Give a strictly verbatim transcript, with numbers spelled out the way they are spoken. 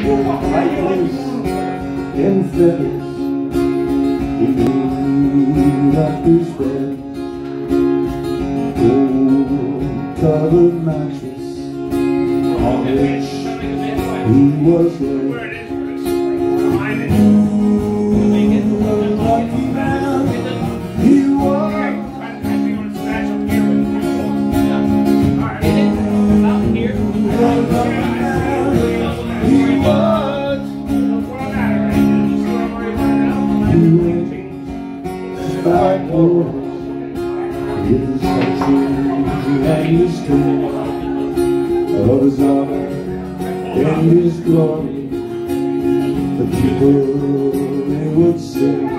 like lace and feathers. He made up his bed, old covered mattress on which he was laid. Lucky man he was. Back home, his country and his king, of his honor and his glory, the people they would sing.